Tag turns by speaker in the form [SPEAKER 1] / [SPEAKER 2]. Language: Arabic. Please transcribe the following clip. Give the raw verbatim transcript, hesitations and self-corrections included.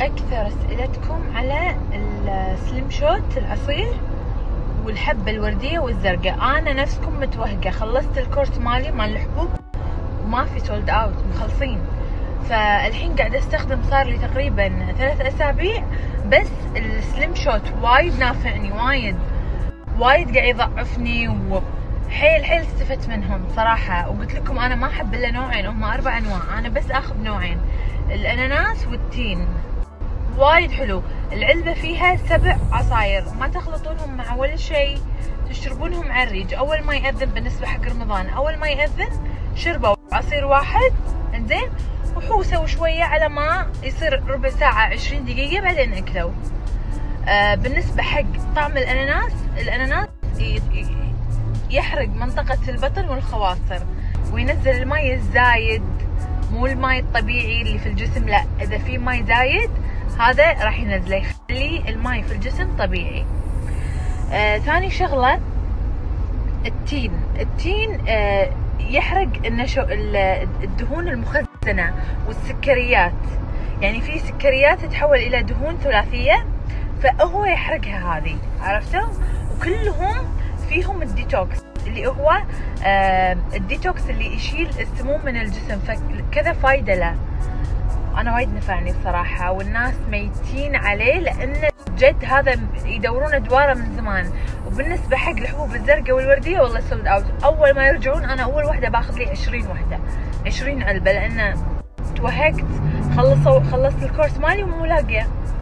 [SPEAKER 1] أكثر أسئلتكم على السليم شوت العصير والحبة الوردية والزرقاء. أنا نفسكم متوهقة، خلصت الكورس مالي مال الحبوب وما في سولد أوت، مخلصين. فالحين قاعدة استخدم، صار لي تقريبا ثلاث أسابيع بس. السليم شوت وايد نافعني، وايد وايد قاعد يضعفني، وحيل حيل استفدت منهم صراحة. وقلت لكم أنا ما أحب إلا نوعين، هم أربع أنواع، أنا بس آخذ نوعين، الأناناس والتين. وايد حلو. العلبة فيها سبع عصاير، ما تخلطونهم مع ولا شيء، تشربونهم على الريج. أول ما يأذن، بالنسبة حق رمضان، أول ما يأذن شربوا عصير واحد، انزين، وحوسوا شوية على ما يصير ربع ساعة عشرين دقيقة، بعدين أكلوا. آه بالنسبة حق طعم الأناناس، الأناناس يحرق منطقة البطن والخواصر، وينزل الماء الزايد، مو الماء الطبيعي اللي في الجسم، لا، إذا في ماء زايد هذا راح ينزله، يخلي الماء في الجسم طبيعي. آه، ثاني شغلة التين. التين آه، يحرق النشو الدهون المخزنة والسكريات، يعني في سكريات تتحول إلى دهون ثلاثية، فهو يحرقها هذه، عرفتوا؟ وكلهم فيهم الديتوكس اللي هو آه الديتوكس اللي يشيل السموم من الجسم، فكذا فايدة له. أنا وايد نفعني بصراحة، والناس ميتين عليه، لأن جد هذا يدورون أدواره من زمان. وبالنسبة حق الحبوب الزرقاء والوردية، والله سولد أوت. أول ما يرجعون أنا أول وحدة باخذ لي عشرين وحدة، عشرين علبة، لأن توهقت. خلصوا خلصت الكورس مالي ومو لاقية.